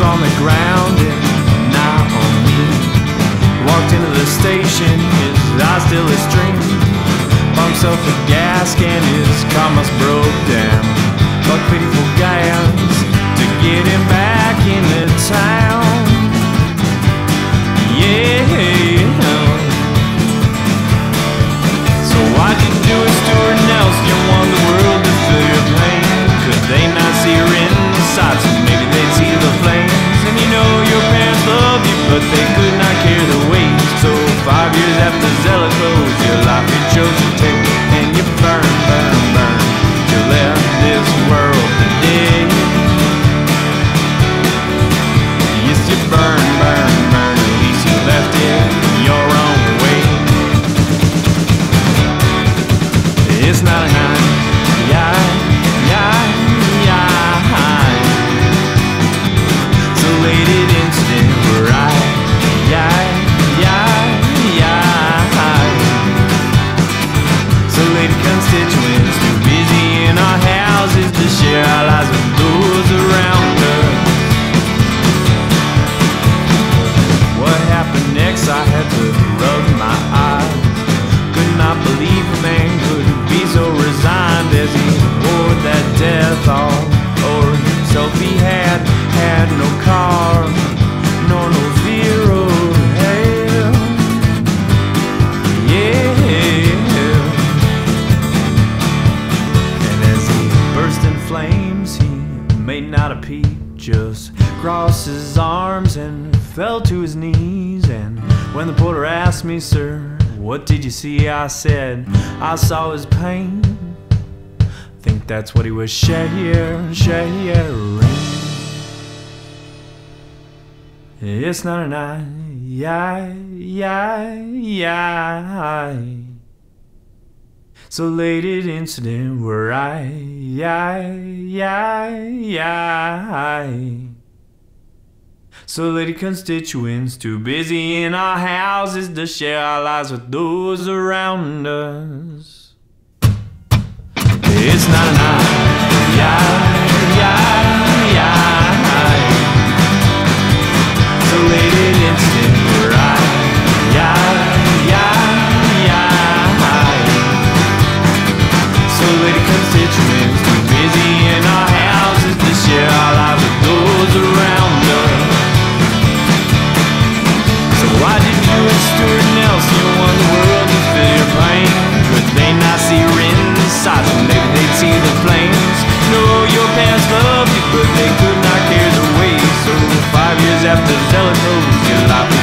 on the ground and not on me. Walked into the station, his eyes still a stream. Bumps up the gas can, his car must broke down. Buck pitiful gas to get him back into town. Yeah. So why'd you do it, Stuart Nelson? You won the world to fill your plane. Could they not see your inside? So maybe they'd see the flames. And you know your parents loved you, but they could not carry the weight. So 5 years after Zella closed, your life you chose to take, and you burn, burn, burn. You left this world today. Yes, you burn, burn, burn. At least you left it your own way. It's not a night, yeah, yeah, yeah. So related incident where I, yeah, yeah, yeah. So related constituents too busy in our houses to share our lives with those around us. What happened next? I had to rub my eyes. Could not believe a man could be so resigned as he wore that death all over himself. He had no car, nor no fear of hell. Yeah. And as he burst in flames, he made not a peep, just crossed his arms and fell to his knees. And when the porter asked me, "Sir, what did you see?" I said, "I saw his pain." Think that's what he was sharing. It's not a night, yeah, yeah, yeah. So related incident where I, yeah, yeah, yeah. So lady constituents too busy in our houses to share our lives with those around us. It's not a night, yeah, yeah, yeah. So related incident where I, yeah, yeah, yeah. So lady constituents too busy in our houses to share our lives with those around us. Why'd you do it, Stuart Nelson? You won the world to fill your pain. Could they not see your inside? So maybe they'd see the flames. No, your parents loved you, but they could not carry the weight. So 5 years after Zella closed, your life